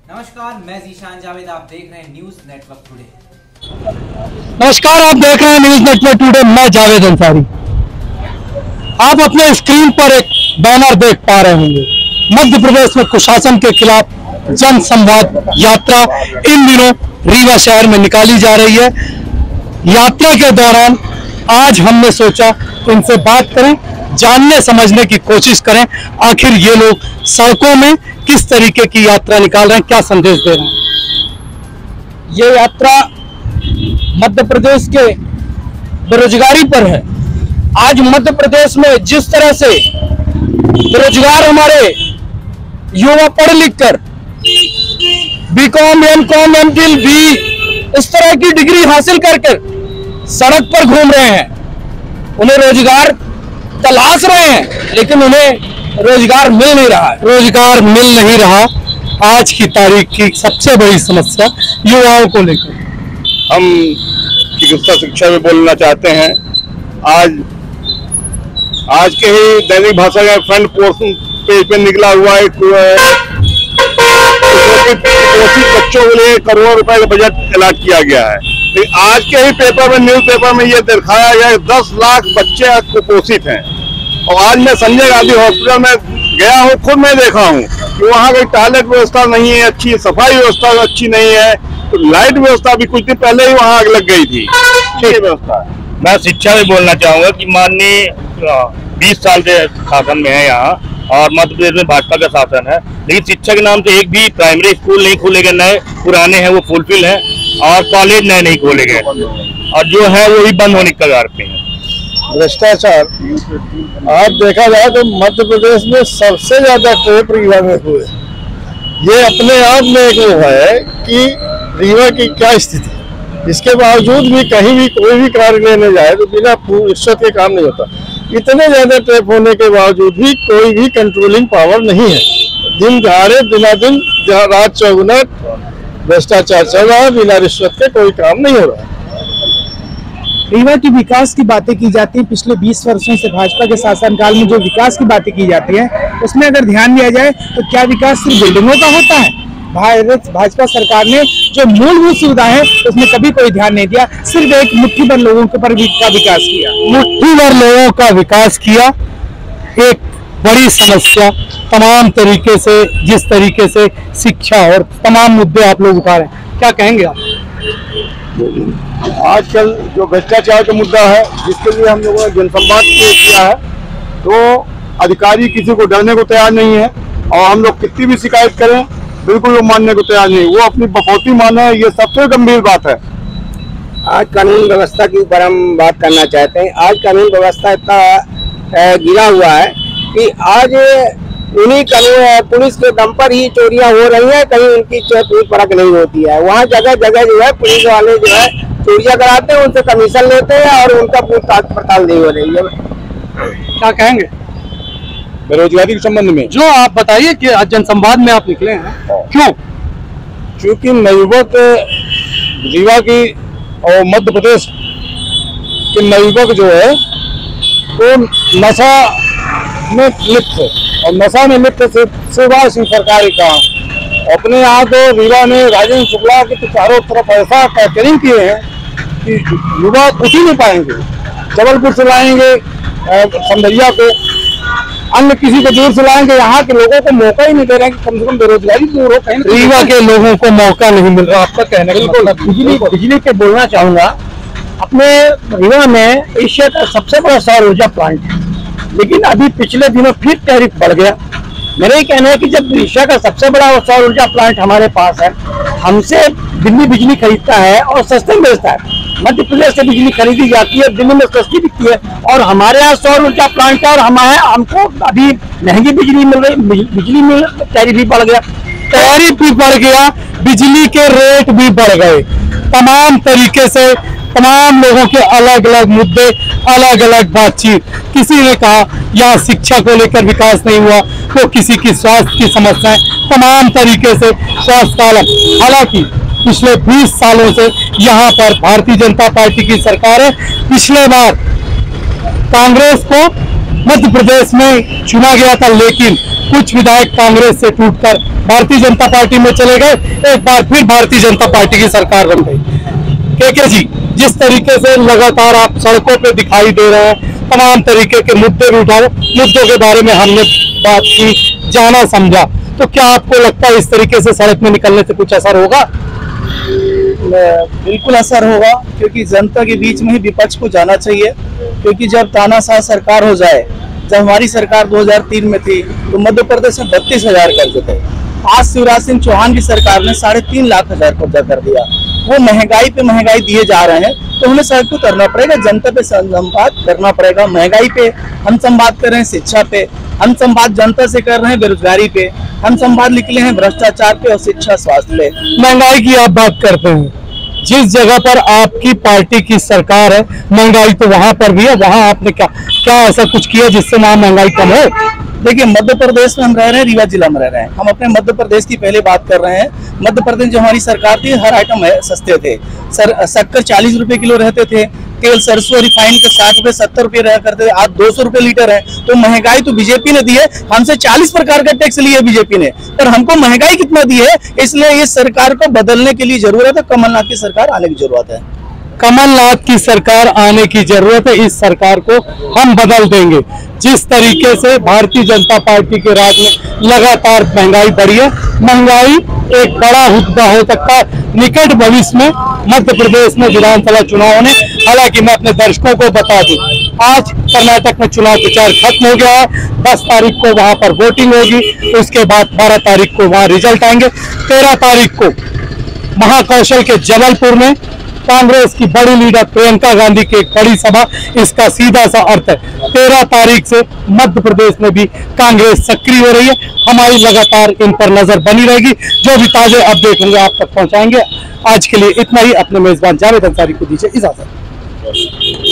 नमस्कार, मैं जीशान जावेद। आप देख रहे हैं न्यूज नेटवर्क टुडे। नमस्कार, आप देख रहे हैं न्यूज नेटवर्क टुडे। मैं जावेद अंसारी। आप अपने स्क्रीन पर एक बैनर देख पा रहे होंगे। मध्य प्रदेश में कुशासन के खिलाफ जन संवाद यात्रा इन दिनों रीवा शहर में निकाली जा रही है। यात्रा के दौरान आज हमने सोचा इनसे बात करें, जानने समझने की कोशिश करें आखिर ये लोग सड़कों में किस तरीके की यात्रा निकाल रहे हैं, क्या संदेश दे रहे हैं। ये यात्रा मध्य प्रदेश के बेरोजगारी पर है। आज मध्य प्रदेश में जिस तरह से बेरोजगार हमारे युवा पढ़ लिख कर बीकॉम, एमकॉम, एमफिल, बी इस तरह की डिग्री हासिल कर सड़क पर घूम रहे हैं, उन्हें रोजगार तलाश रहे हैं लेकिन उन्हें रोजगार मिल नहीं रहा है। रोजगार मिल नहीं रहा आज की तारीख की सबसे बड़ी समस्या युवाओं को लेकर। हम चिकित्सा शिक्षा में बोलना चाहते हैं। आज के ही दैनिक भाषा का फ्रंट पेज पे निकला हुआ है बच्चों के लिए करोड़ों रुपए का बजट अलॉट किया गया है। लेकिन आज के ही पेपर में, न्यूज पेपर में ये दिखाया गया है 10 लाख बच्चे कुपोषित हैं। और आज मैं संजय गांधी हॉस्पिटल में गया हूँ, खुद मैं देखा हूँ कि वहाँ की टॉयलेट व्यवस्था नहीं है अच्छी, सफाई व्यवस्था अच्छी नहीं है, तो लाइट व्यवस्था भी कुछ दिन पहले ही वहाँ आग लग गई थी। व्यवस्था मैं शिक्षा में बोलना चाहूंगा कि माननीय 20 साल से शासन में है यहाँ और मध्य प्रदेश में भाजपा का शासन है, लेकिन शिक्षा के नाम से एक भी प्राइमरी स्कूल नहीं खोले गए। नए पुराने हैं वो फुलफिल हैं और कॉलेज नए नहीं खोले गए और जो है वो ही बंद होने के कगार पे हैं। भ्रष्टाचार आज देखा जाए तो मध्य प्रदेश में सबसे ज्यादा टेप रीवा में हुए। ये अपने आप में एक वो है कि रीवा की क्या स्थिति है। इसके बावजूद भी कहीं भी कोई भी कार्य लेने जाए तो बिना रिश्वत के काम नहीं होता। इतने ज्यादा टेप होने के बावजूद भी कोई भी कंट्रोलिंग पावर नहीं है। दिन दहाड़े दिनादिन रात चौगुना भ्रष्टाचार चल रहा है, बिना रिश्वत के कोई काम नहीं हो रहा है। रीवा की विकास की बातें की जाती है। पिछले 20 वर्षों से भाजपा के शासनकाल में जो विकास की बातें की जाती है उसमें अगर ध्यान दिया जाए तो क्या विकास सिर्फ बिल्डिंगों का होता है? भाजपा सरकार ने जो मूलभूत सुविधा है उसमें कभी कोई ध्यान नहीं दिया, सिर्फ एक मुट्ठी भर लोगों के पर का विकास किया। मुट्ठी भर लोगों का विकास किया। एक बड़ी समस्या तमाम तरीके से, जिस तरीके से शिक्षा और तमाम मुद्दे आप लोग उठा रहे हैं, क्या कहेंगे आप? आजकल जो भ्रष्टाचार का मुद्दा है जिसके लिए हम लोगों ने जनसंवाद किया है, तो अधिकारी किसी को डरने को तैयार नहीं है और हम लोग कितनी भी शिकायत करें बिल्कुल वो मानने को तैयार नहीं। वो अपनी बखौती माने, ये सबसे गंभीर बात है। आज कानून व्यवस्था के ऊपर हम बात करना चाहते हैं। आज कानून व्यवस्था इतना गिरा हुआ है कि आज उन्हीं कानून पुलिस के दम पर ही चोरियां हो रही हैं, कहीं उनकी कोई परख नहीं होती है। वहाँ जगह जगह जो है पुलिस वाले जो है चोरियां कराते हैं, उनसे कमीशन लेते हैं और उनका पूछताछ पड़ताल नहीं हो रही है। क्या कहेंगे बेरोजगारी के संबंध में? जो आप बताइए कि आज जनसंवाद में आप निकले हैं, क्यों? क्योंकि नवयुवक रीवा की और मध्य प्रदेश के नवयुवक जो है वो नशा में लिप्त है और नशा में लिप्त सेवा सिंह सरकारी का अपने यहाँ तो रीवा में राजेंद्र शुक्ला के तो चारों तरफ ऐसा कैटरिंग किए हैं कि युवा कुछ ही नहीं पाएंगे। जबलपुर से लाएंगे समझिया को, अन्य किसी को दूर से लाएंगे, यहाँ के लोगों को मौका ही नहीं दे रहे हैं कि कम से कम बेरोजगारी दूर हो। कहीं रीवा के लोगों को मौका नहीं मिल रहा, आपका कहने का मतलब? बिजली पे बोलना चाहूंगा। अपने रीवा में एशिया का सबसे बड़ा सौर ऊर्जा प्लांट है, लेकिन अभी पिछले दिनों फिर टैरिफ बढ़ गया। मेरा ही कहना है कि जब एशिया का सबसे बड़ा सौर ऊर्जा प्लांट हमारे पास है, हमसे दिल्ली बिजली खरीदता है और सस्ते में बेचता है। मध्य प्रदेश से बिजली खरीदी जाती है, दिल्ली में सस्ती बिकती है और हमारे यहाँ सौर ऊर्जा प्लांट है और हमको अभी महंगी बिजली मिल रही। बिजली में टैरिफ भी बढ़ गया, बिजली के रेट भी बढ़ गए। तमाम तरीके से तमाम लोगों के अलग अलग मुद्दे, अलग अलग बातचीत। किसी ने कहा यहाँ शिक्षा को लेकर विकास नहीं हुआ, तो किसी की स्वास्थ्य की समस्याएं, तमाम तरीके से स्वास्थ्य का अलग। हालांकि पिछले 20 सालों से यहाँ पर भारतीय जनता पार्टी की सरकार है। पिछले बार कांग्रेस को मध्य प्रदेश में चुना गया था, लेकिन कुछ विधायक कांग्रेस से टूटकर भारतीय जनता पार्टी में चले गए। एक बार फिर भारतीय जनता पार्टी की सरकार बन गई। केके जी, जिस तरीके से लगातार आप सड़कों पे दिखाई दे रहे हैं, तमाम तरीके के मुद्दे भी उठा रहे, मुद्दों के बारे में हमने बात की, जाना समझा, तो क्या आपको लगता है इस तरीके से सड़क में निकलने से कुछ असर होगा? बिल्कुल असर होगा, क्योंकि जनता के बीच में ही विपक्ष को जाना चाहिए। क्योंकि जब तानाशाह सरकार हो जाए, जब हमारी सरकार 2003 में थी तो मध्य प्रदेश में 32,000 कर्ज थे। आज शिवराज सिंह चौहान की सरकार ने 3.5 लाख कर्जा कर दिया। वो महंगाई पे महंगाई दिए जा रहे हैं, तो हमें सड़क पे उतरना पड़ेगा, जनता पे संवाद करना पड़ेगा। महंगाई पे हम संवाद कर रहे हैं, शिक्षा पे हम संवाद जनता से कर रहे हैं, बेरोजगारी पे हम संवाद निकले हैं, भ्रष्टाचार पे और शिक्षा स्वास्थ्य पे। महंगाई की आप बात करते हैं, जिस जगह पर आपकी पार्टी की सरकार है महंगाई तो वहां पर भी है, वहां आपने क्या ऐसा कुछ किया जिससे वहां महंगाई कम हो? देखिए, मध्य प्रदेश में हम रह रहे हैं, रीवा जिला में रह रहे हैं, हम अपने मध्य प्रदेश की पहले बात कर रहे हैं। मध्य प्रदेश जो हमारी सरकार थी, हर आइटम सस्ते थे। शक्कर 40 रुपए किलो रहते थे, तेल सरसों रिफाइंड के 60 रुपए 70 रुपए रहा करते थे, आज 200 रुपए लीटर है। तो महंगाई तो बीजेपी ने दी है, हमसे 40 प्रकार का टैक्स लिया बीजेपी ने, पर हमको महंगाई कितना दी है। इसलिए इस सरकार को बदलने के लिए जरूरत है, कमलनाथ की सरकार आने की जरूरत है। कमलनाथ की सरकार आने की जरूरत है, इस सरकार को हम बदल देंगे। जिस तरीके से भारतीय जनता पार्टी के राज में लगातार महंगाई बढ़ी है, महंगाई एक बड़ा मुद्दा हो सकता है निकट भविष्य में मध्य प्रदेश में विधानसभा चुनाव होने। हालांकि मैं अपने दर्शकों को बता दूं, आज कर्नाटक में चुनाव प्रचार खत्म हो गया है, 10 तारीख को वहां पर वोटिंग होगी, उसके बाद 12 तारीख को वहां रिजल्ट आएंगे। 13 तारीख को महाकौशल के जबलपुर में कांग्रेस की बड़ी लीडर प्रियंका गांधी की एक बड़ी सभा, इसका सीधा सा अर्थ है 13 तारीख से मध्य प्रदेश में भी कांग्रेस सक्रिय हो रही है। हमारी लगातार इन पर नजर बनी रहेगी, जो भी ताजे अपडेट होंगे आप तक पहुंचाएंगे। आज के लिए इतना ही, अपने मेजबान जावेद अंसारी को दीजिए इजाजत।